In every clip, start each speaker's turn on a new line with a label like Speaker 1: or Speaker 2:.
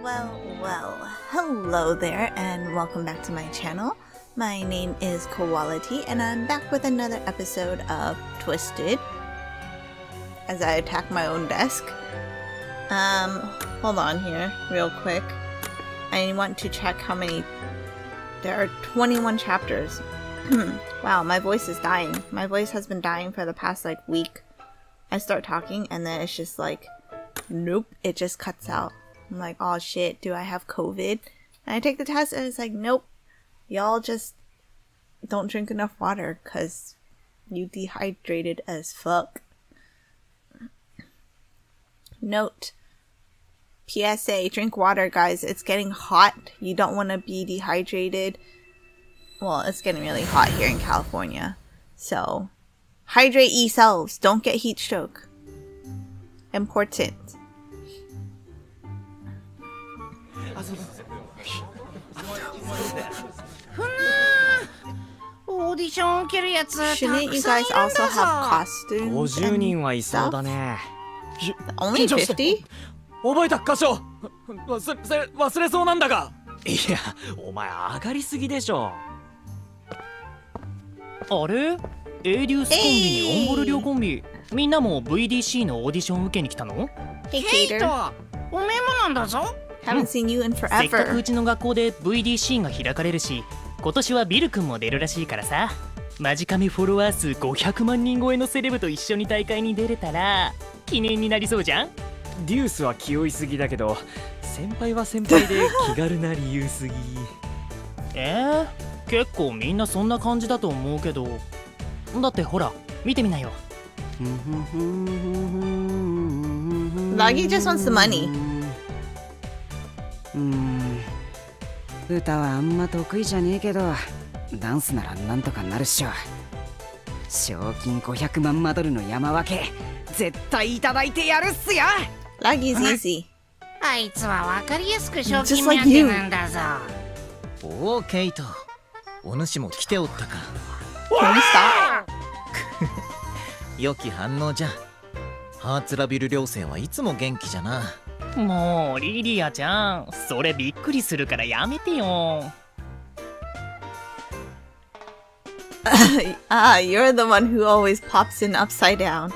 Speaker 1: Well, hello there and welcome back to my channel. My name is Quality and I'm back with another episode of Twisted as I attack my own desk. Hold on here real quick. I want to check how many. There are 21 chapters. Wow, my voice is dying. My voice has been dying for the past week. I start talking and then it's just like, nope, it just cuts out. I'm like, oh shit, do I have COVID? And I take the test and it's like, nope, y'all just don't drink enough water because you dehydrated as fuck. Note, PSA, drink water guys, it's getting hot. You don't want to be dehydrated. Well, it's getting really hot here in California. So, hydrate yourselves, don't get heat stroke. Important.
Speaker 2: オーディション受けるやつたくさんいるん
Speaker 1: Shouldn't you
Speaker 2: だ
Speaker 1: guys
Speaker 2: ぞ
Speaker 1: also have costumes
Speaker 3: 50人
Speaker 1: and
Speaker 3: はいそう
Speaker 1: stuff?
Speaker 3: だね。
Speaker 1: Only 50?
Speaker 3: 覚えた箇所忘れそうなんだが。いや、お前上がりすぎでしょ。あれ？エイデュースコンビにオンボル寮コンビ、みんなも VDC のオーディション受けに来たの？
Speaker 1: Hey
Speaker 2: ケイ
Speaker 1: Cater,
Speaker 2: トおめえもなんだぞ
Speaker 1: haven't seen you in
Speaker 4: せっかく
Speaker 1: forever.
Speaker 4: うちの学校で VDC が開かれるし、今年はビル君も出るらしいからさ、マジカメフォロワー数500万人超えのセレブと一緒に大会に出れたら記念になりそうじゃん。
Speaker 3: デュースは気負いすぎだけど、先輩は先輩で気軽な理由すぎ。
Speaker 4: 結構みんなそんな感じだと思うけど、だってほら見てみなよ。
Speaker 1: Loggy just wants the money.
Speaker 5: 歌はあんま得意じゃねえけど、ダンスならなんとかなるっしょ。賞金500万マドルの山分け、絶対いただいてやるっすよ。
Speaker 1: Loggy's easy.
Speaker 2: あいつは分かりやすく賞
Speaker 1: Just
Speaker 2: 金
Speaker 1: like
Speaker 2: 目当て
Speaker 1: you.
Speaker 2: なんだぞ
Speaker 6: おおケイト、お主も来ておったか。
Speaker 1: Can we stop?
Speaker 6: 良き反応じゃ。ハーツラビル寮生はいつも元気じゃな。
Speaker 4: もうリリアちゃん、それびっくりするからやめてよ。
Speaker 1: You're the one who always pops in upside down.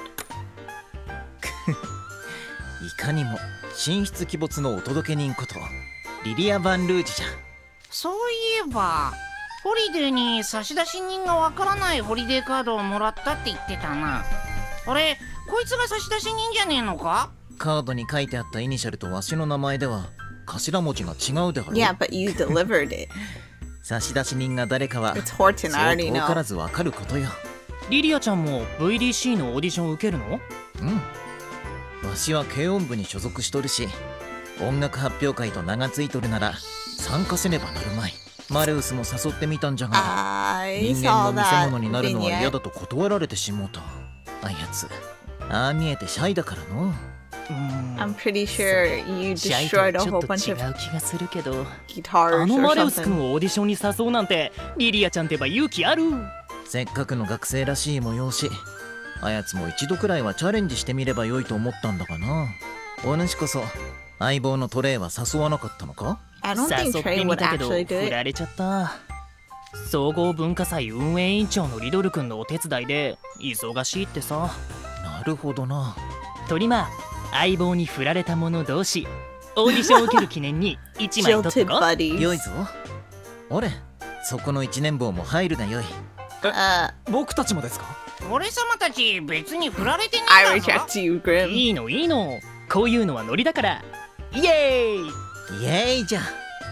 Speaker 6: いかにも神出鬼没のお届け人ことリリア・ヴァン・ルージじゃ。
Speaker 2: そういえばホリデーに差出人がわからないホリデーカードをもらったって言ってたな。あれ、こいつが差出人じゃねえのか？
Speaker 6: カードに書いてあったイニシャルとわしの名前では頭文字が違うであろう。
Speaker 1: Yeah, but you delivered it.
Speaker 6: 差出人が誰かは
Speaker 1: It's Horton,
Speaker 6: そ
Speaker 1: I
Speaker 6: う
Speaker 1: already
Speaker 6: 遠から
Speaker 1: know.
Speaker 6: ずわかることよ。
Speaker 4: リリアちゃんも VDC のオーディション受けるの？
Speaker 6: うん。わしは軽音部に所属しとるし、音楽発表会と名がついとるなら参加せねばなるまい。マレウスも誘ってみたんじゃが、
Speaker 1: I
Speaker 6: 人間
Speaker 1: saw
Speaker 6: の見せ
Speaker 1: that
Speaker 6: 物になるのは嫌
Speaker 1: vignette.
Speaker 6: だと断られてしもうた。あやつ、ああ見えてシャイだからの。
Speaker 1: I'm pretty sure you
Speaker 4: シャイとは
Speaker 1: destroyed
Speaker 4: ち
Speaker 1: a
Speaker 4: ょっ
Speaker 1: whole
Speaker 4: と
Speaker 1: bunch
Speaker 4: 違
Speaker 1: of
Speaker 4: う気がするけど、
Speaker 1: guitars
Speaker 4: あの
Speaker 1: or
Speaker 4: マレウス
Speaker 1: something.
Speaker 4: 君をオーディションに誘うなんてリリアちゃんってば勇気ある。
Speaker 6: せっかくの学生らしい催し、あやつも一度くらいはチャレンジしてみればよいと思ったんだがな。お主こそ相棒のトレイは誘わなかったのか？
Speaker 1: I don't think
Speaker 4: 誘っ
Speaker 1: Trey
Speaker 4: てみ
Speaker 1: would
Speaker 4: たけど
Speaker 1: actually do
Speaker 4: 振
Speaker 1: it.
Speaker 4: られちゃった。総合文化祭運営委員長のリドル君のお手伝いで忙しいってさ。
Speaker 6: なるほどな。
Speaker 4: トリマー、相棒に振られた者同士オーディションを受ける記念に1枚取って
Speaker 1: Jilted
Speaker 4: こ。
Speaker 1: buddies.
Speaker 6: よいぞ。俺、そこの一年坊も入るがよい。
Speaker 3: 僕たちもですか？
Speaker 2: 俺様たち別に振られてね
Speaker 1: I
Speaker 2: えんだぞ
Speaker 1: reject you, Grim.
Speaker 4: いいのいいの、こういうのはノリだから。イエーイ。
Speaker 6: イエーイじゃ。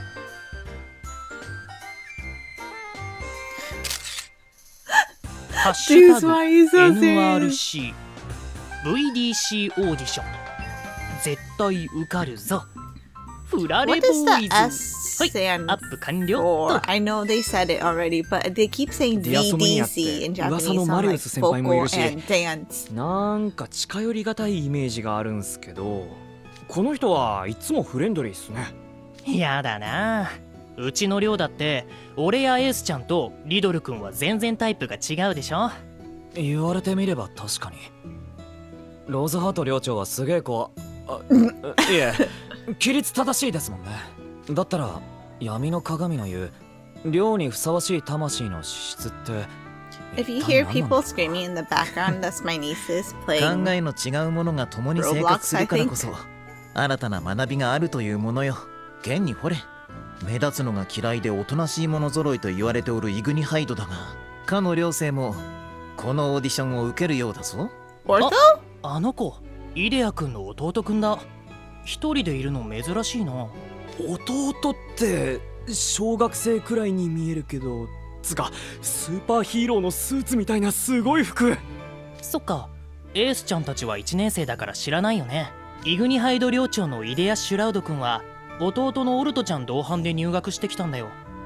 Speaker 4: ハッシュタ
Speaker 1: Dude,
Speaker 4: グ
Speaker 1: why are you so serious?
Speaker 4: NRC VDC オーディション絶対受かるぞ。フラレ
Speaker 1: What
Speaker 4: ボ
Speaker 1: does
Speaker 4: ー
Speaker 1: the
Speaker 4: イズ。
Speaker 1: S
Speaker 4: はい、
Speaker 1: stand
Speaker 4: アップ完了
Speaker 1: for? I know they said it already, but they keep saying
Speaker 3: ディアソムニアって
Speaker 1: VDC in
Speaker 3: 噂
Speaker 1: Japanese
Speaker 3: の
Speaker 1: sound
Speaker 3: マリウ
Speaker 1: like
Speaker 3: ス先輩もいる
Speaker 1: vocal
Speaker 3: し、
Speaker 1: and dance.
Speaker 3: なんか近寄りがたいイメージがあるんすけど、この人はいつもフレンドリーっすね。
Speaker 4: やだな。うちの寮だって俺やエースちゃんとリドル君は全然タイプが違うでしょ。
Speaker 3: 言われてみれば確かに。ローズハート寮長はすげえ子、 いえ、規律正しいですもんね。だったら闇の鏡の言う量にふさわしい魂の資質って
Speaker 1: If you hear people screaming in the background, that's my nieces
Speaker 6: 考
Speaker 1: playing.
Speaker 6: えの違うものが共に生活するからこそ新たな学びがあるというものよ。現にほれ、目立つのが嫌いでおとなしいもの揃いと言われておるイグニハイドだが、かの両生もこのオーディションを受けるようだぞ。
Speaker 1: Ortho?
Speaker 4: あの子イデア君の弟くんだ。一人でいるの珍しいな。
Speaker 3: 弟って小学生くらいに見えるけど、つかスーパーヒーローのスーツみたいなすごい服。
Speaker 4: そっか、エースちゃんたちは1年生だから知らないよね。イグニハイド寮長のイデア・シュラウド君は弟のオルトちゃん同伴で入学してきたんだよ。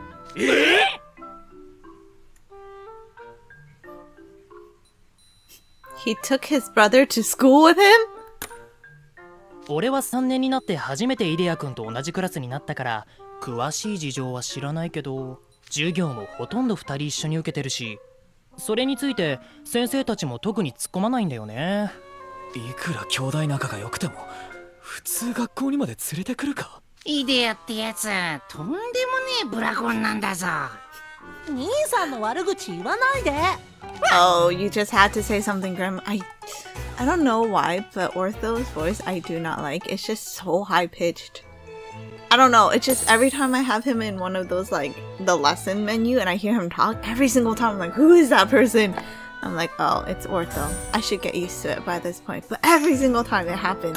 Speaker 1: He took his brother to school with him?
Speaker 4: 俺は3年になって初めてイデア君と同じクラスになったから詳しい事情は知らないけど、授業もほとんど2人一緒に受けてるし、それについて先生たちも特に突っ込まないんだよね。
Speaker 3: いくら兄弟仲が良くても普通学校にまで連れてくるか。
Speaker 2: イデアってやつとんでもねえブラゴンなんだぞ。
Speaker 7: 兄さんの悪口言わないで。
Speaker 1: Oh, you just had to say something grim. I don't know why, but Ortho's voice I do not like. It's just so high pitched. I don't know. It's just every time I have him in one of those like the lesson menu and I hear him talk, every single time I'm like, who is that person? I'm like, oh, it's Ortho. I should get used to it by this point. But every single time it happens,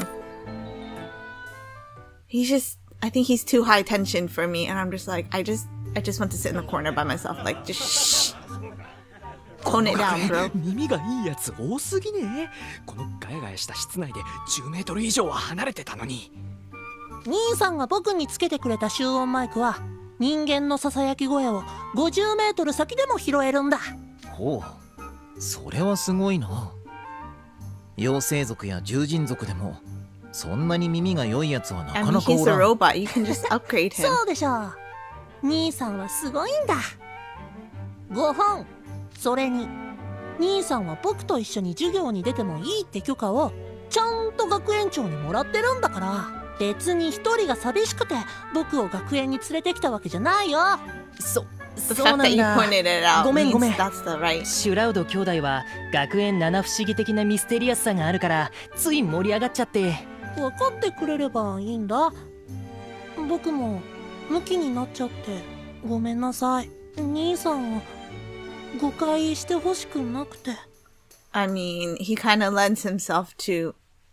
Speaker 1: he's just, I think he's too high tension for me, and I'm just like, I just want to sit in the corner by myself, like just shh. Tone it down, bro.
Speaker 3: 耳がいいやつ多すぎね。このガヤガヤした室内で10メートル以上は離れてたのに。
Speaker 7: 兄さんが僕につけてくれた集音マイクは人間のささやき声を50メートル先でも拾えるんだ。
Speaker 6: ほう、それはすごいな。妖精族や獣人族でもそんなに耳が良いやつはな
Speaker 1: I
Speaker 6: か
Speaker 1: mean,
Speaker 6: なか
Speaker 1: he's
Speaker 6: お
Speaker 1: a
Speaker 6: らん。
Speaker 1: robot. You can just upgrade him.
Speaker 7: そうでしょう。兄さんはすごいんだ。5本。それに兄さんは僕と一緒に授業に出てもいいって許可をちゃんと学園長にもらってるんだから、別に一人が寂しくて僕を学園に連れてきたわけじゃないよ。
Speaker 1: The
Speaker 4: そう
Speaker 1: fact
Speaker 4: な
Speaker 1: that
Speaker 4: ん
Speaker 1: you
Speaker 4: だ。
Speaker 1: pointed it out
Speaker 4: ごめん
Speaker 1: means
Speaker 4: ごめん。
Speaker 1: that's the right.
Speaker 4: シュラウド兄弟は学園七不思議的なミステリアスさがあるからつい盛り上がっちゃって。
Speaker 7: 分かってくれればいいんだ。僕もムキになっちゃってごめんなさい。兄さんを誤解してほしくなくて。
Speaker 1: I mean, he kind of lends himself to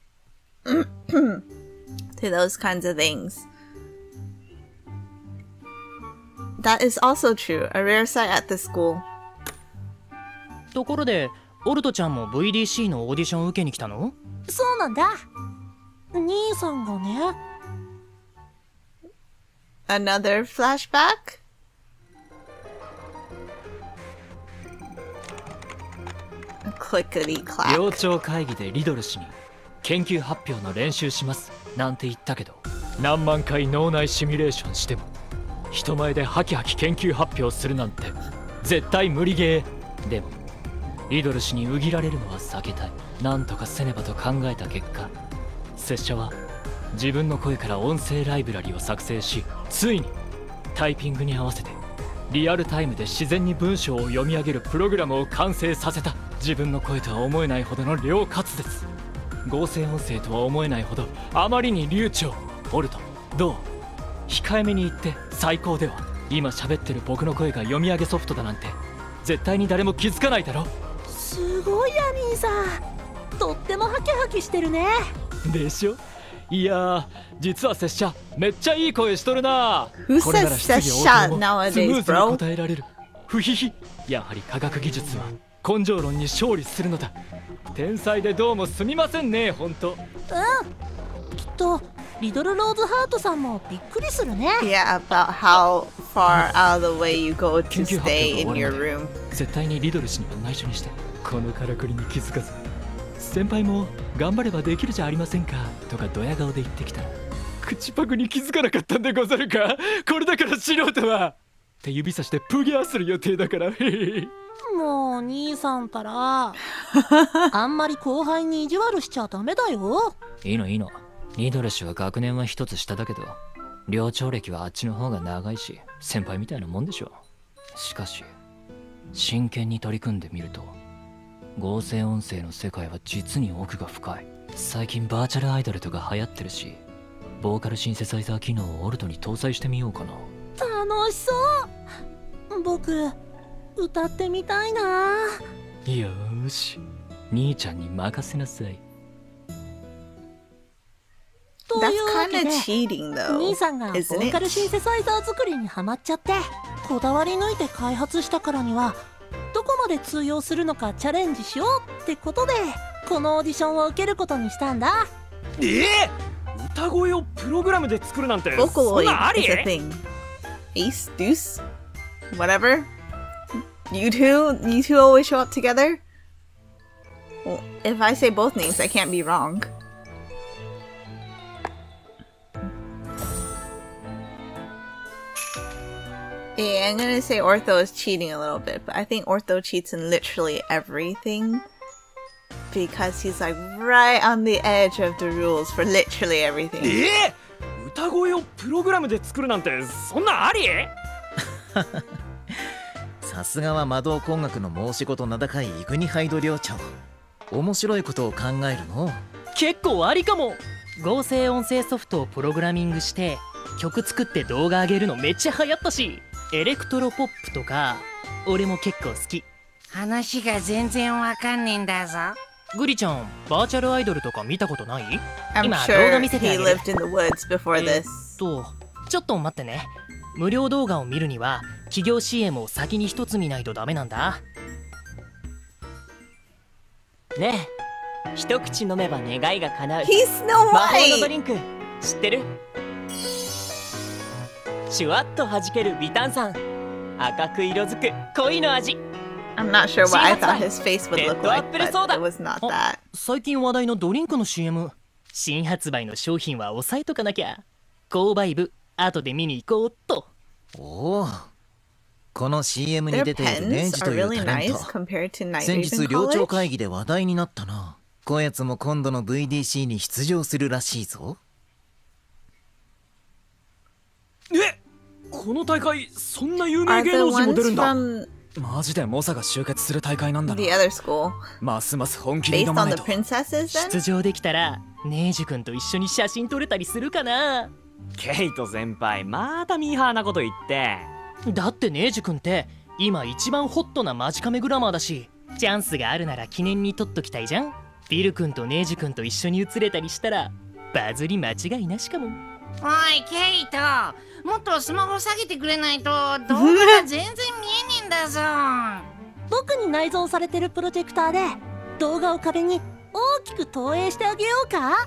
Speaker 1: to those kinds of things. That is also true. A rare sight at the school.
Speaker 4: ところでオルトちゃんも VDC のオーディション受けに来たの？
Speaker 7: そうなんだ。兄さんがね。
Speaker 1: Another flashback? Clickety clack.
Speaker 3: 寮長会議でリドル氏に研究発表の練習しますなんて言ったけど、何万回脳内シミュレーションしても人前でハキハキ研究発表するなんて絶対無理ゲー。でもリドル氏にうぎられるのは避けたい。なんとかせねばと考えた結果、拙者は自分の声から音声ライブラリを作成し、ついにタイピングに合わせてリアルタイムで自然に文章を読み上げるプログラムを完成させた。自分の声とは思えないほどの良滑舌、合成音声とは思えないほどあまりに流暢。オルトどう？控えめに言って最高では？今喋ってる僕の声が読み上げソフトだなんて絶対に誰も気づかないだろ。
Speaker 7: すごいや兄さん。とってもハキハキしてるね。
Speaker 3: でしょ。いやー、実は拙者めっちゃいい声しとるな。
Speaker 1: Who
Speaker 3: これ
Speaker 1: says
Speaker 3: なら質疑応
Speaker 1: Sesha
Speaker 3: 答も
Speaker 1: nowadays,
Speaker 3: スムーズに
Speaker 1: bro?
Speaker 3: 答えられる。ふひひ。やはり科学技術は根性論に勝利するのだ。天才でどうもすみませんね、ほんと。
Speaker 7: きっとリドルローズハートさんもびっくりするね。
Speaker 1: Yeah, about how far out of the way you go to
Speaker 3: 研究発
Speaker 1: stay
Speaker 3: 表
Speaker 1: in
Speaker 3: が終
Speaker 1: your
Speaker 3: わる
Speaker 1: room.
Speaker 3: ので絶対にリドル氏には内緒にして。このからくりに気づかず、先輩も頑張ればできるじゃありませんかとかドヤ顔で言ってきたら、口パクに気づかなかったんでござるか。これだから素人はって指さしてプギャーする予定だから。
Speaker 7: もう兄さんたらあんまり後輩に意地悪しちゃダメだよ。
Speaker 3: いいのいいの、 ニドル氏は学年は一つ下だけど、寮長歴はあっちの方が長いし、先輩みたいなもんでしょ。しかし、真剣に取り組んでみると、合成音声の世界は実に奥が深い。最近バーチャルアイドルとか流行ってるし、ボーカルシンセサイザー機能をオルトに搭載してみようかな。
Speaker 7: 楽しそう。僕歌ってみたいな。
Speaker 3: よーし、兄ちゃんに任せなさい。
Speaker 7: というわけで
Speaker 1: That's kinda cheating, though,
Speaker 7: 兄さんがボ
Speaker 1: isn't
Speaker 7: ーカ
Speaker 1: it?
Speaker 7: ルシンセサイザー作りにハマっちゃって、こだわり抜いて開発したからにはどこまで通用するのかチャレンジしようってことで、このオーディションを受けることにしたんだ。
Speaker 8: 歌声をプログラムで作るなんてそん
Speaker 1: Vocaloid
Speaker 8: なあり？
Speaker 1: is a thing. Ace, Deuce, whatever. You two always show up together? Well, if I say both names, I can't be wrong. Yeah, I'm gonna say Ortho is cheating a little bit, but I think Ortho cheats in literally everything. Because he's like right on the edge of the rules for literally everything.
Speaker 8: 歌声をプログラムで作るなんてそんなあり？
Speaker 6: さすがは魔導工学の申し子と名高いイグニハイド寮長。面白いことを考えるの。
Speaker 4: 結構ありかも。合成音声ソフトをプログラミングして曲作って動画上げるのめっちゃ流行ったし、エレクトロポップとか俺も結構好き。
Speaker 2: 話が全然わかんねえんだぞ。
Speaker 4: グリちゃん、バーチャルアイドルとか見たことない？
Speaker 1: I'm
Speaker 4: 今動
Speaker 1: sure
Speaker 4: 画見せてあ
Speaker 1: he
Speaker 4: げる。
Speaker 1: lived in the woods before this.
Speaker 4: ちょっと待ってね。無料動画を見るには企業 CM を先に一つ見ないとダメなんだ。
Speaker 9: ねえ、一口飲めば願いが叶う
Speaker 1: He's Snow
Speaker 9: 魔法のド
Speaker 1: White!
Speaker 9: リンク知ってる？シュワッと弾ける微炭酸、赤く色づく恋の味。
Speaker 1: I'm not sure what I thought his face would look like, but it was not that.
Speaker 4: 最近話題のドリンクの CM。 新発売の商品は抑えとかなきゃ。購買部後で見に行こうっと。
Speaker 6: おお、この CM に
Speaker 1: Their
Speaker 6: 出ているネ
Speaker 1: pens
Speaker 6: ジと
Speaker 1: are
Speaker 6: いう
Speaker 1: really
Speaker 6: タレン
Speaker 1: nice
Speaker 6: ト。
Speaker 1: compared to night
Speaker 6: 先
Speaker 1: vision
Speaker 6: 日寮長
Speaker 1: college.
Speaker 6: 会議で話題になったな。こやつも今度の VDC に出場するらしいぞ。
Speaker 8: この大会そんな有名
Speaker 1: Are
Speaker 8: 芸
Speaker 1: the
Speaker 8: 能人も出
Speaker 1: ones
Speaker 8: るんだ。
Speaker 1: from
Speaker 8: マジで猛者が集結する大会なんだな。
Speaker 1: the other school
Speaker 8: ますます本気で
Speaker 1: based
Speaker 8: 挑ま
Speaker 1: on
Speaker 8: ない
Speaker 1: the
Speaker 8: と。
Speaker 1: princesses
Speaker 4: 出
Speaker 1: then?
Speaker 4: 場できたらネイジ君と一緒に写真撮れたりするかな。
Speaker 8: ケイト先輩またミーハーなこと言って。
Speaker 4: だってネイジ君って今一番ホットなマジカメグラマーだし、チャンスがあるなら記念に撮っときたいじゃん。ビル君とネイジ君と一緒に写れたりしたらバズり間違いなしかも。
Speaker 2: おいケイト、もっとスマホ下げてくれないと動画が全然見えねえんだぞ。
Speaker 7: 僕に内蔵されてるプロジェクターで動画を壁に大きく投影してあげようか。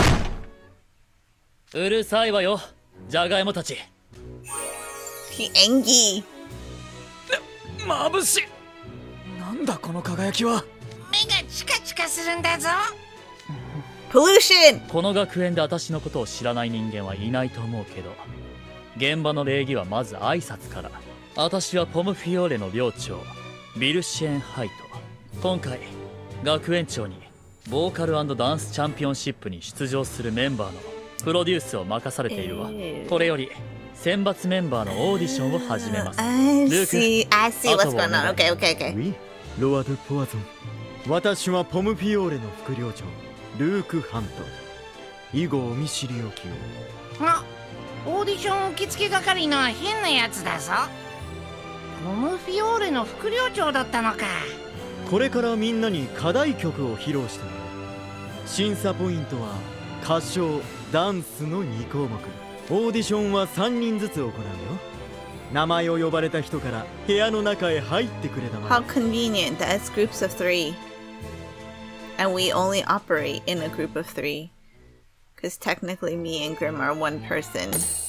Speaker 4: うるさいわよ、ジャガイモたち。
Speaker 1: He angry.
Speaker 8: 眩しい。なんだこの輝きは。
Speaker 2: 目がチカチカするんだぞ。
Speaker 1: Pollution!
Speaker 3: この学園で私のことを知らない人間はいないと思うけど、現場の礼儀はまず挨拶から。私はポムフィオーレの寮長ビルシェン・ハイト。今回学園長にボーカル&ダンスチャンピオンシップに出場するメンバーのプロデュースを任されているわ。これより選抜メンバーのオーディションを始めます。
Speaker 1: I
Speaker 3: ルーク、
Speaker 1: see what's going on.
Speaker 3: あとはお願い。
Speaker 1: Okay, okay, okay.
Speaker 10: ウィロア・ドゥ・ポワゾン。私はポムフィオーレの副寮長ルーク・ハント。以後お見知りおきを。
Speaker 2: あ、オーディション受付係の変なやつだぞ。ポムフィオーレの副寮長だったのか。
Speaker 10: これからみんなに課題曲を披露してもらう。審査ポイントは歌唱、ダンスの2項目。オーディションは3人ずつ行うよ。名前を呼ばれた人から部屋の中へ入ってくれたま
Speaker 1: How convenient that it's groups of 3. And we only operate in a group of 3. Because technically me and Grim are one person.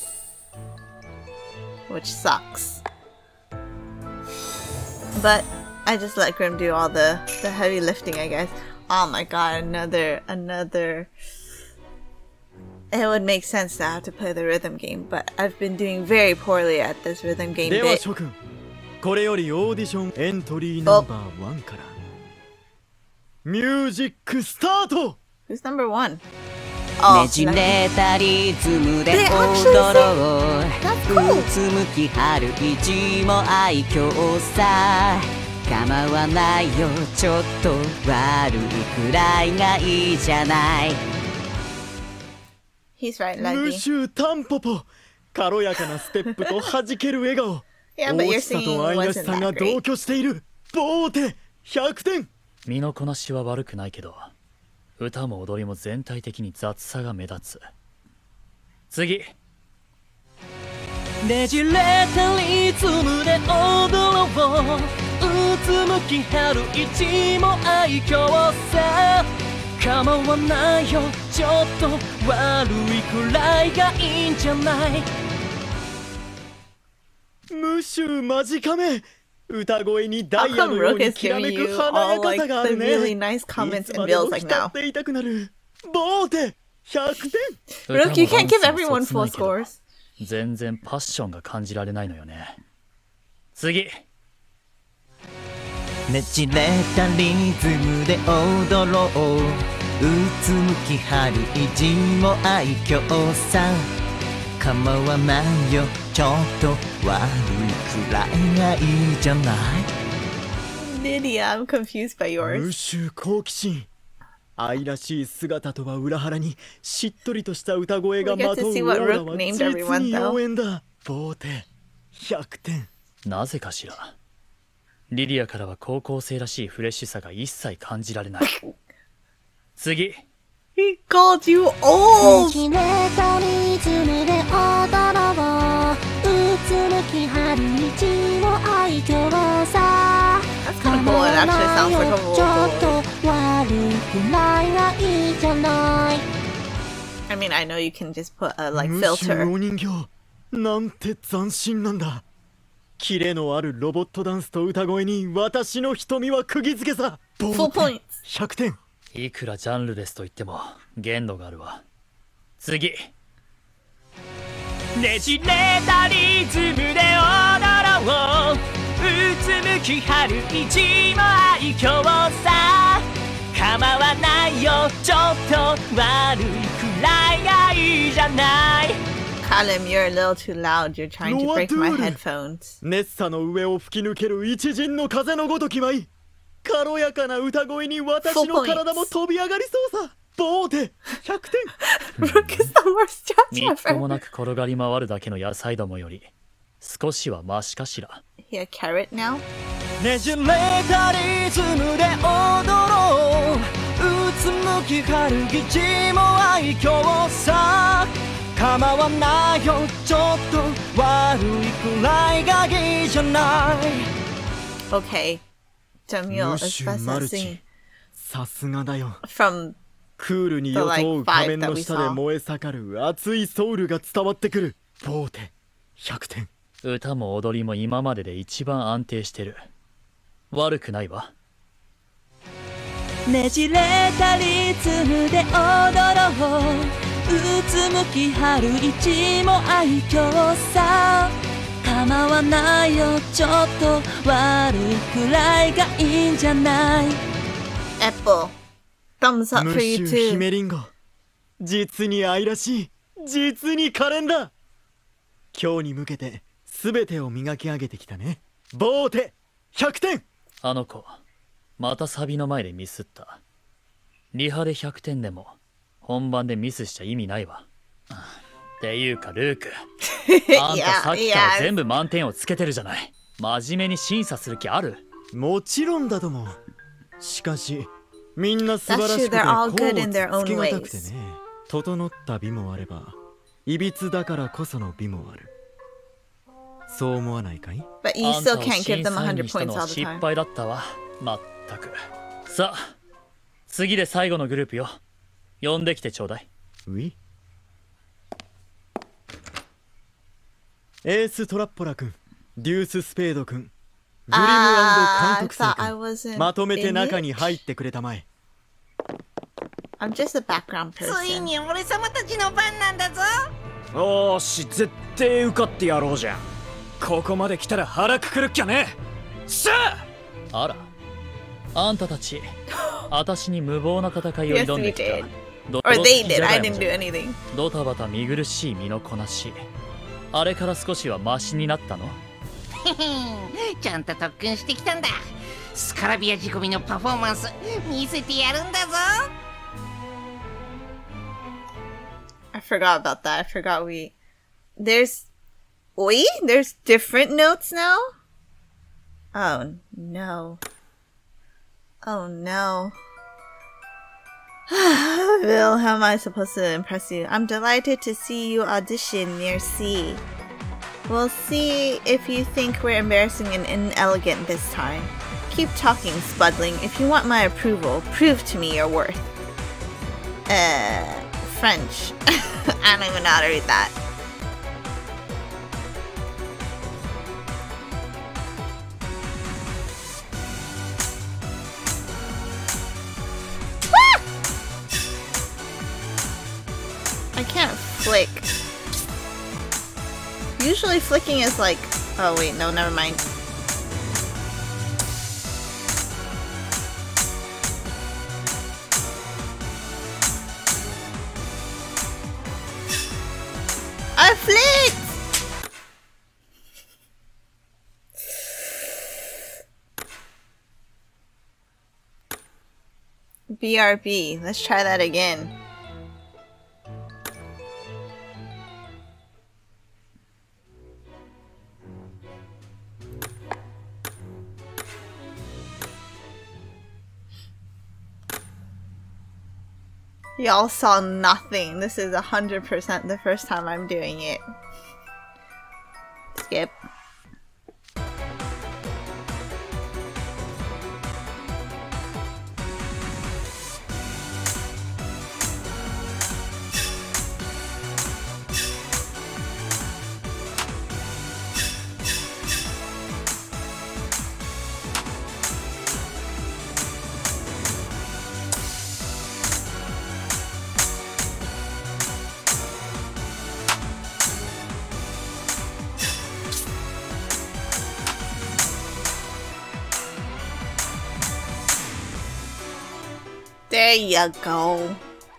Speaker 1: Which sucks. But I just let Grim do all the heavy lifting, I guess. Oh my god, another... It would make sense to have to play the rhythm game, but I've been doing very poorly at this rhythm game
Speaker 10: では
Speaker 1: bit.
Speaker 10: 諸君、これよりオーディションエントリーナンバー1からミュージックスタート。
Speaker 1: Who's number 1? Oh,
Speaker 5: ねじれたリズムで
Speaker 1: They
Speaker 5: 踊
Speaker 1: actually
Speaker 5: ろう
Speaker 1: That's cool.
Speaker 5: うつむき春一も愛嬌さ構わないよちょっと悪いくらいがいいじゃない
Speaker 1: He's right,
Speaker 10: ム
Speaker 1: Luggy.
Speaker 10: シュタンポポ軽やかなステップと弾ける笑顔
Speaker 1: Yeah, but
Speaker 10: 大
Speaker 1: your
Speaker 10: きさ
Speaker 1: singing
Speaker 10: と愛らし
Speaker 1: wasn't
Speaker 10: さが
Speaker 1: that
Speaker 10: 同
Speaker 1: great.
Speaker 10: 居しているボーテ100点
Speaker 3: 身のこなしは悪くないけど歌も踊りも全体的に雑さが目立つ。次。
Speaker 4: ねじれたリズムで踊ろううつむき春一も愛嬌さ構わないよちょっと悪いくらいがいいんじゃない
Speaker 10: ムシュマジカメ歌声にダ
Speaker 1: How
Speaker 10: イヤ
Speaker 1: come
Speaker 10: のよう
Speaker 1: Rook
Speaker 10: に
Speaker 1: is
Speaker 10: きら
Speaker 1: giving
Speaker 10: め
Speaker 1: you
Speaker 10: く華
Speaker 1: all
Speaker 10: やか
Speaker 1: like
Speaker 10: さがあ
Speaker 1: the
Speaker 10: るね
Speaker 1: really nice
Speaker 10: い
Speaker 1: comments
Speaker 10: つ
Speaker 1: and
Speaker 10: まで
Speaker 1: Bill's
Speaker 10: も
Speaker 1: like
Speaker 10: 浸
Speaker 1: now?
Speaker 10: っていたくなるボーテ100点
Speaker 1: Rook, you can't give everyone full scores.
Speaker 3: 全然パッションが感じられないのよね。次。
Speaker 6: ねじれたリズムで踊ろううつむき春一も愛嬌さ構わないよちょっと悪いくらいがいいじゃない
Speaker 1: Lydia, I'm confused by
Speaker 10: ム
Speaker 1: yours.
Speaker 10: シュ好奇心愛らしい姿とは裏腹にしっとりとした歌声が
Speaker 1: We get
Speaker 10: ま
Speaker 1: to
Speaker 10: とう
Speaker 1: see
Speaker 10: オ
Speaker 1: what
Speaker 10: ーラ
Speaker 1: Rook
Speaker 10: は
Speaker 1: named
Speaker 10: 実
Speaker 1: everyone,
Speaker 10: に
Speaker 1: though.
Speaker 10: 妖艶だボーテ100点
Speaker 3: なぜかしら。リリアからは高校生らしいフレッシュさが一切感じられない。次。
Speaker 1: He called you
Speaker 7: ね
Speaker 1: old!
Speaker 7: じれたリズムで踊ろううつむき春一も愛嬌さ
Speaker 1: That's kind of cool. It actually sounds like a
Speaker 7: ちょ
Speaker 1: vocal.
Speaker 7: っと悪いくらいがいいじゃない
Speaker 1: I mean, I know you can just put a like
Speaker 10: ムシュ
Speaker 1: filter.
Speaker 10: お人形なんて斬新なんだキレのあるロボットダンスと歌声に私の瞳は釘付けさボ
Speaker 1: Full
Speaker 10: ー
Speaker 1: points.
Speaker 10: テ100点
Speaker 3: いくらジャンルレスと言っても限度があるわ。次。
Speaker 4: ねじれたリズムで踊ろううつむき春一も愛嬌さ構わないよちょっと悪いくらいがいいじゃない
Speaker 1: Callum, you're a little too loud. You're trying to break my headphones.
Speaker 10: ネッサの上を吹き抜ける一陣の風のごとき舞い軽やかな歌声に私の体も飛び上がりそうさボーテ100点
Speaker 1: Rook is the worst
Speaker 3: み
Speaker 1: judge
Speaker 3: っとも
Speaker 1: ever.
Speaker 3: なく転がり回るだけの野菜どもより少しはマシかしら。
Speaker 1: He a carrot now?
Speaker 4: ねじれたリズムで踊ろううつむき春一も愛嬌さ構わないよちょっと悪いくらいがいいじゃない
Speaker 1: Okay. Jamil
Speaker 10: ム
Speaker 1: is
Speaker 10: シュ
Speaker 1: best
Speaker 10: マ
Speaker 1: at
Speaker 10: ルチ
Speaker 1: singing
Speaker 10: さすがだよ
Speaker 1: from
Speaker 10: クールに装う仮面の下で燃え盛る熱いソウルが伝わってくるボーテ100点
Speaker 3: 歌も踊りも今までで一番安定してる。悪くないわ。
Speaker 4: ねじれたリズムで踊ろううつむき春一も愛嬌さ構わないよちょっと悪いくらいがいいんじゃない
Speaker 1: Apple. Thumbs up
Speaker 10: ム
Speaker 1: for
Speaker 10: シ
Speaker 1: you
Speaker 10: ュヒ
Speaker 1: too.
Speaker 10: メリンゴ実に愛らしい実に可憐だ今日に向けて全てを磨き上げてきたねボーテ100点
Speaker 3: あの子、またサビの前でミスった。リハで100点でも本番でミスしちゃ意味ないわ。っていうかルーク、あんたさっきから全部満点をつけてるじゃない。真面目に審査する気ある？
Speaker 10: もちろんだともしかしみんな素晴らしくて
Speaker 1: That's true, they're all
Speaker 10: こう
Speaker 1: good in their
Speaker 10: つ
Speaker 1: own
Speaker 10: けがたくて
Speaker 1: ways.
Speaker 10: ね整った美もあればいびつだからこその美もあるそう思わないかい
Speaker 1: But you
Speaker 3: あんた
Speaker 1: still
Speaker 3: を
Speaker 1: can't
Speaker 3: 審
Speaker 1: give them
Speaker 3: 査員
Speaker 1: 100
Speaker 3: にした
Speaker 1: points
Speaker 3: の
Speaker 1: all
Speaker 3: は
Speaker 1: the
Speaker 3: 失
Speaker 1: time.
Speaker 3: 敗だったわ。まったく。さあ、次で最後のグループよ。呼んできてちょうだい。
Speaker 10: ウィエーストラッポラ君デューススペード君グリム監督生
Speaker 1: I
Speaker 10: 君
Speaker 1: wasn't
Speaker 10: まとめて
Speaker 1: in
Speaker 10: 中
Speaker 1: it.
Speaker 10: に入ってくれたまえ
Speaker 1: I'm just a background
Speaker 2: つい
Speaker 1: person.
Speaker 2: に俺様たちの番なんだぞ
Speaker 8: おーし絶対受かってやろうじゃんここまで来たら腹くくるっきゃねさあ
Speaker 3: あら、あんたたち、あたしに無謀な戦いを挑んでき
Speaker 1: Yes, we
Speaker 3: た
Speaker 1: Or they did. I didn't do anything.
Speaker 3: ドタバタ見苦しい身のこなし。あれから少しはマシになったの？
Speaker 2: ちゃんと特訓してきたんだ。スカラビア仕込みのパフォーマンス見せてやるんだぞ。
Speaker 1: I forgot about that. I forgot there's different notes now? Oh no. Oh no. Bill, how am I supposed to impress you? I'm delighted to see you audition near C. We'll see if you think we're embarrassing and inelegant this time. Keep talking, Spudling. If you want my approval, prove to me your worth. French. I don't even know how to read that. I can't flick. Usually flicking is like... Oh wait, no, never mind. I flicked! BRB. Let's try that again. Y'all saw nothing. This is 100% the first time I'm doing it. Skip. There you go.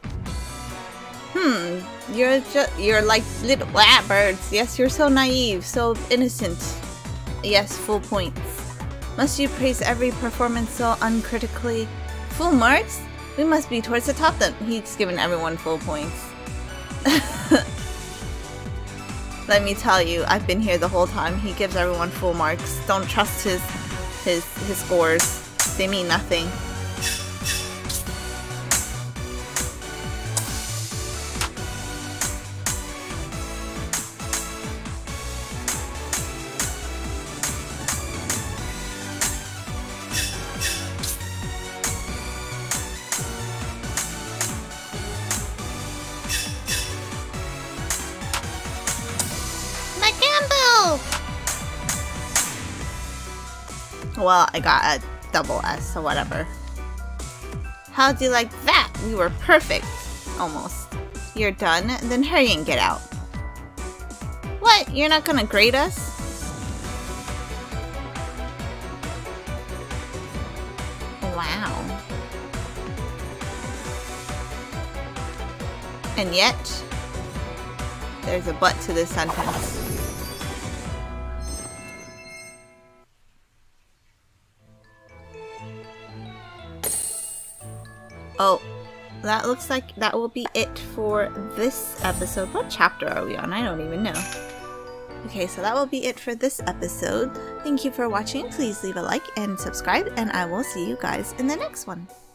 Speaker 1: You're like little birds. Yes, you're so naive, so innocent. Yes, full points. Must you praise every performance so uncritically? Full marks? We must be towards the top then. He's given everyone full points. Let me tell you, I've been here the whole time. He gives everyone full marks. Don't trust his scores. They mean nothing. Well, I got a double S, so whatever. How'd you like that? We were perfect. Almost. You're done? Then hurry and get out. What? You're not gonna grade us? Wow. And yet, there's a but to this sentence. Oh, that looks like that will be it for this episode. What chapter are we on? I don't even know. Okay, so that will be it for this episode. Thank you for watching. Please leave a like and subscribe, and I will see you guys in the next one.